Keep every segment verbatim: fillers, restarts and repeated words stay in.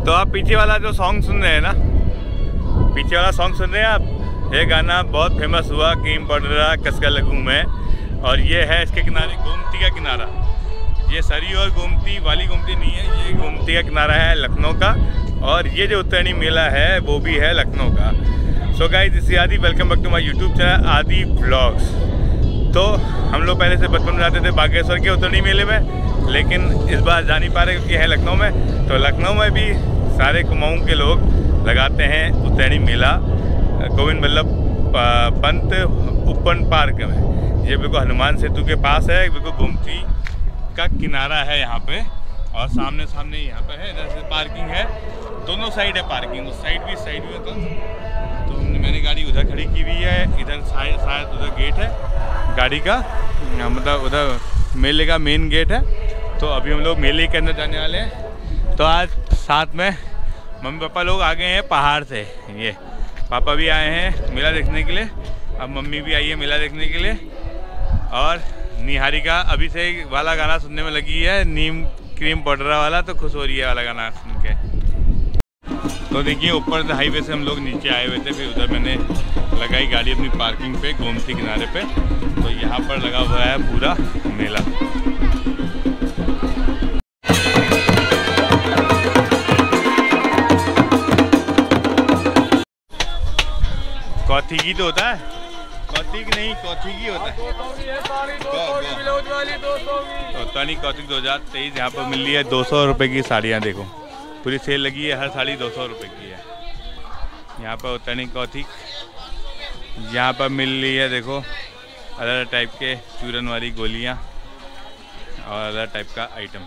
तो आप पीछे वाला जो सॉन्ग सुन रहे हैं ना, पीछे वाला सॉन्ग सुन रहे हैं आप, ये गाना बहुत फेमस हुआ कीम पड़ रहा कसका लगूं मैं। और ये है इसके किनारे गोमती का किनारा। ये सरी और गोमती वाली गोमती नहीं है, ये गोमती का किनारा है लखनऊ का। और ये जो उत्तरायणी मेला है वो भी है लखनऊ का। So guys, this is Aadi, welcome back to my YouTube channel Aadi vlogs. तो हम लोग पहले से बचपन में जाते थे बागेश्वर के उत्तरायणी मेले में, लेकिन इस बार जा नहीं पा रहे क्योंकि है लखनऊ में। तो लखनऊ में भी सारे कुमाऊं के लोग लगाते हैं उत्तरायणी मेला गोविंद बल्लभ पंत उपवन पार्क में। ये बिल्कुल हनुमान सेतु के पास है, बिल्कुल गोमती का किनारा है यहाँ पे। और सामने सामने यहाँ पे है, इधर से पार्किंग है, दोनों साइड है पार्किंग, उस साइड भी इस साइड भी। तो, तो मैंने गाड़ी उधर खड़ी की हुई है, इधर शायद उधर गेट है गाड़ी का, मतलब उधर मेले का मेन गेट है। तो अभी हम लोग मेले के अंदर जाने वाले हैं। तो आज साथ में मम्मी पापा लोग आ गए हैं पहाड़ से। ये पापा भी आए हैं मेला देखने के लिए, अब मम्मी भी आई है मेला देखने के लिए। और निहारिका अभी से वाला गाना सुनने में लगी है, नीम क्रीम पाउडर वाला, तो खुश हो रही है वाला गाना सुन के। तो देखिए ऊपर से हाईवे से हम लोग नीचे आए हुए थे, फिर उधर मैंने लगाई गाड़ी अपनी पार्किंग पे गोमती किनारे पे। तो यहाँ पर लगा हुआ है पूरा मेला। कौथिगी तो होता है, कौथिग नहीं कौथिगी होता है। तो तानी कौथिग दो हज़ार तेईस यहाँ पर मिल रही है दो सौ रुपये की साड़ियाँ। देखो पूरी सेल लगी है, हर साड़ी दो सौ रुपये की है। यहाँ पर उत्तरायणी कौथिग यहाँ पर मिल रही है। देखो अलग अलग टाइप के चूरन वाली गोलियाँ और अलग टाइप का आइटम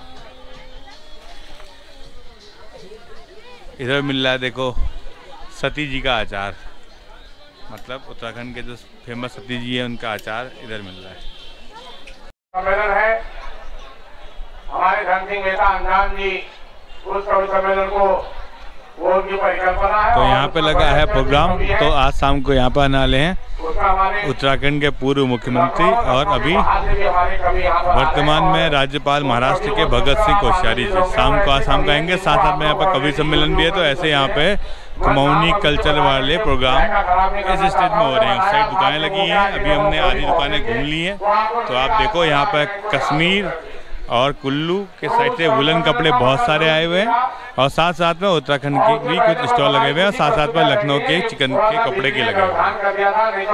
इधर मिल रहा है। देखो सती जी का अचार, मतलब उत्तराखंड के जो फेमस सती जी है उनका अचार इधर मिल रहा है। सम्मेलन है हमारे धन सिंह मेहता अंजान जी, उस कवि सम्मेलन को वो उनकी परिकल्पना है। तो यहाँ पे लगा है प्रोग्राम। तो आज शाम को यहाँ पर आने वाले हैं उत्तराखंड के पूर्व मुख्यमंत्री और अभी वर्तमान में राज्यपाल महाराष्ट्र के भगत सिंह कोश्यारी जी। शाम को आज शाम को आएंगे। साथ साथ में यहाँ पर कवि सम्मेलन भी है। तो ऐसे यहाँ पे कुमाऊनी कल्चर वाले प्रोग्राम इस स्टेज में हो रहे हैं। उस साइड दुकानें लगी हैं, अभी हमने आधी दुकानें घूम ली हैं। तो आप देखो यहाँ पर कश्मीर और कुल्लू के साइड से वुलन कपड़े बहुत सारे आए हुए हैं। और साथ साथ में उत्तराखंड के भी कुछ स्टॉल लगे हुए हैं, और साथ साथ में लखनऊ के चिकन के कपड़े के लगे हुए हैं।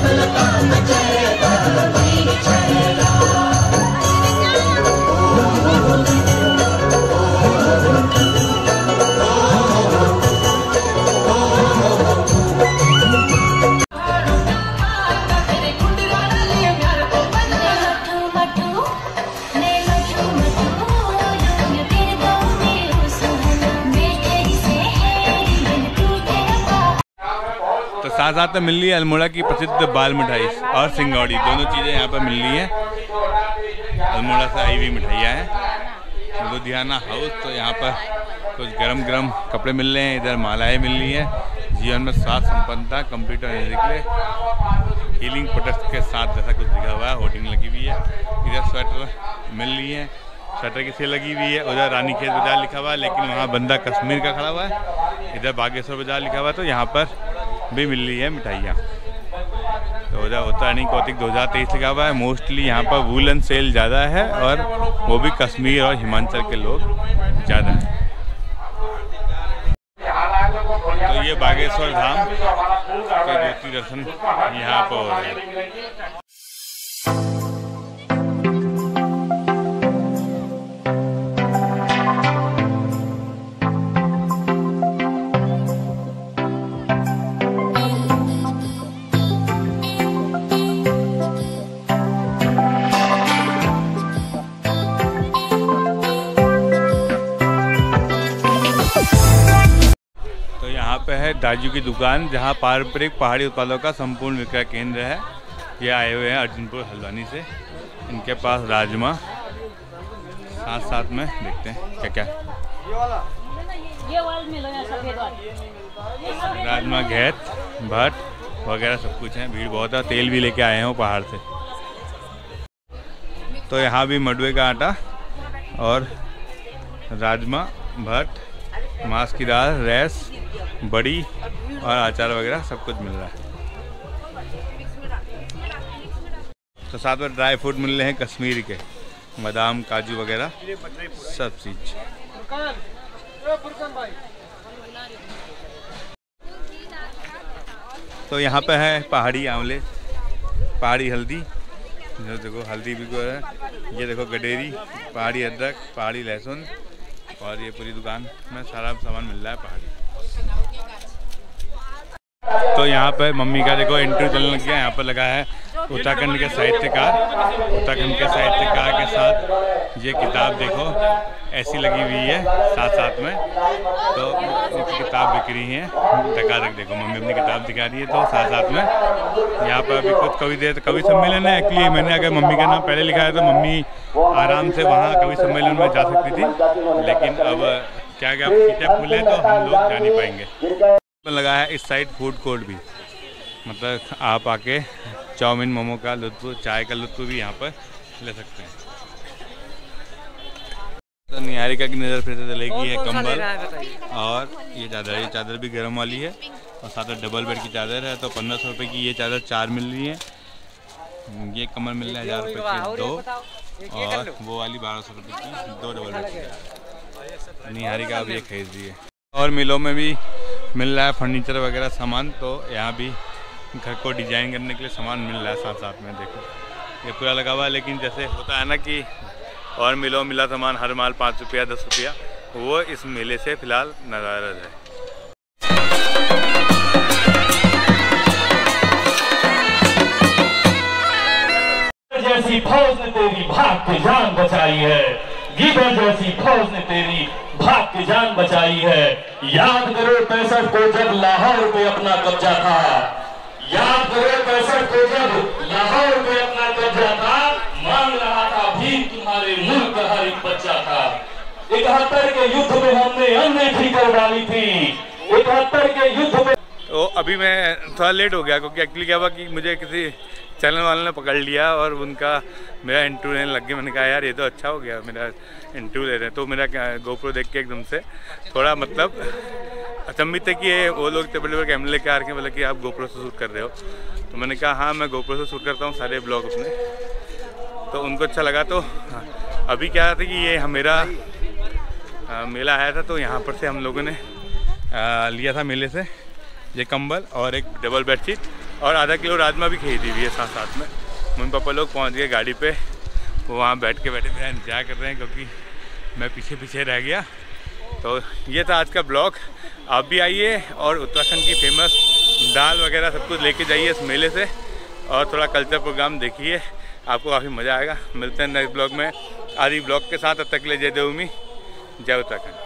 साथ साथ में मिल रही है अल्मोड़ा की प्रसिद्ध बाल मिठाई और सिंगौड़ी, दोनों चीज़ें यहाँ पर मिल रही हैं। अल्मोड़ा से आई हुई मिठाइयाँ हैं। लुधियाना हाउस, तो यहाँ पर कुछ गरम गरम कपड़े मिल रहे हैं। इधर मालाएँ मिल रही हैं। जीवन में स्वास्थ्य संपन्नता कंप्यूटर निकले हीलिंग प्रोडक्ट्स के साथ जैसा कुछ लिखा हुआ है, होर्डिंग लगी हुई है। इधर स्वेटर मिल रही है, स्वेटर की सेल लगी हुई है। उधर रानीखेत बाजार लिखा हुआ है, लेकिन वहाँ बंदा कश्मीर का खड़ा हुआ है। इधर बागेश्वर बाजार लिखा हुआ है, तो यहाँ पर भी मिल रही है मिठाइयाँ। तो उधर उत्तरायणी कौथिग दो हज़ार तेईस लिखा हुआ है। मोस्टली यहाँ पर वूलन सेल ज़्यादा है, और वो भी कश्मीर और हिमाचल के लोग ज़्यादा हैं। तो ये बागेश्वर धाम के ज्योति दर्शन यहाँ पर हो रहे हैं। पे है दाजू की दुकान, जहां पारंपरिक पहाड़ी उत्पादों का संपूर्ण विक्रय केंद्र है। ये आए हुए हैं अर्जुनपुर हल्द्वानी से। इनके पास राजमा, साथ साथ में देखते हैं क्या क्या राजमा, घेत, भट्ट वगैरह सब कुछ है। भीड़ बहुत है। तेल भी लेके आए हैं वो पहाड़ से। तो यहाँ भी मडवे का आटा और राजमा, भट्ट मांस की दाल, रैस, बड़ी और अचार वगैरह सब कुछ मिल रहा है। तो साथ में ड्राई फ्रूट मिल रहे हैं कश्मीर के, बादाम, काजू वगैरह सब चीज़। तो यहाँ पे है पहाड़ी आंवले, पहाड़ी हल्दी, जो देखो हल्दी भी को है, ये देखो गडेरी, पहाड़ी अदरक, पहाड़ी लहसुन, और ये पूरी दुकान में सारा सामान मिल रहा है पहाड़ी। तो यहाँ पर मम्मी का देखो इंटरव्यू चलने लग गया। यहाँ पर लगा है उत्तराखंड के साहित्यकार, उत्तराखंड के साहित्यकार के साथ ये किताब देखो ऐसी लगी हुई है साथ साथ में। तो किताब बिक रही है, धक्का धक देखो मम्मी अपनी किताब दिखा रही है। तो साथ साथ में यहाँ पर अभी कुछ कवि दे कवि सम्मेलन है। एक्चुअली मैंने अगर मम्मी का नाम पहले लिखा है तो मम्मी आराम से वहाँ कवि सम्मेलन में जा सकती थी, लेकिन अब क्या क्या सीटें फुल है तो हम लोग जा नहीं पाएंगे। लगा है इस साइड फूड कोर्ट भी, मतलब आप आके चाउमीन मोमो का लुत्फ, चाय का लुत्फ भी यहाँ पर ले सकते हैं। तो निहारिका की नज़र फिर से चलेगी है कंबल और ये चादर, ये चादर भी गर्म वाली है और साथ में डबल बेड की चादर है। तो पंद्रह सौ रुपये की ये चादर चार मिल रही है। ये कमर मिल रहा है हज़ार रुपये की दो, और वो वाली बारह सौ रुपये की दो डबल बेड की। निहारिका अब ये खरीद रही है। और मिलों में भी मिल रहा है फर्नीचर वगैरह सामान। तो यहाँ भी घर को डिजाइन करने के लिए सामान मिल रहा है साथ साथ में। देखो ये पूरा लगा हुआ है, लेकिन जैसे होता है ना कि और मिलों मिला सामान हर माल पाँच रुपया दस रुपया, वो इस मेले से फिलहाल नाराज है। जैसी फौज ने तेरी भाग के जान बचाई है, गीदड़ जैसी फौज ने तेरी भाग की जान बचाई है। याद करो पैंसठ को जब लाहौर पे अपना कब्जा था, याद करो पैंसठ को जब लाहौर पे अपना कब्जा था, मांग रहा था भीम तुम्हारे मुल्क का हर एक बच्चा था। इकहत्तर के युद्ध में हमने अनदेखी कर डाली थी, इकहत्तर के युद्ध में। तो अभी मैं थोड़ा लेट हो गया क्योंकि एक्चुअली क्या हुआ कि मुझे किसी चैनल वाले ने पकड़ लिया और उनका मेरा इंटरव्यू लेने लग गया। मैंने कहा यार ये तो अच्छा हो गया, मेरा इंटरव्यू ले रहे हैं। तो मेरा गोप्रो देख के एकदम से थोड़ा मतलब अचंभित है कि ये वो लोग इतने बड़े बड़े कैमरे लेके आ रहे हैं, बोले कि आप गोप्रो से शूट कर रहे हो। तो मैंने कहा हाँ मैं गोप्रो से शूट करता हूँ सारे ब्लॉग अपने। तो उनको अच्छा लगा। तो अभी क्या था कि ये मेरा आ, मेला आया था, तो यहाँ पर से हम लोगों ने आ, लिया था मेले से ये कंबल और एक डबल बेडशीट और आधा किलो राजमा भी खरीदी हुई है साथ साथ में। मम्मी पापा लोग पहुँच गए गाड़ी पे, वो वहाँ बैठ के बैठे मेरा इंतजार कर रहे हैं क्योंकि मैं पीछे पीछे रह गया। तो ये था आज का ब्लॉग। आप भी आइए और उत्तराखंड की फेमस दाल वगैरह सब कुछ लेके जाइए इस मेले से और थोड़ा कल्चर प्रोग्राम देखिए, आपको काफ़ी मज़ा आएगा। मिलते हैं नेक्स्ट ब्लॉग में आदि ब्लॉग के साथ। तब तक के लिए जय देवभूमि, जय उत्तराखंड।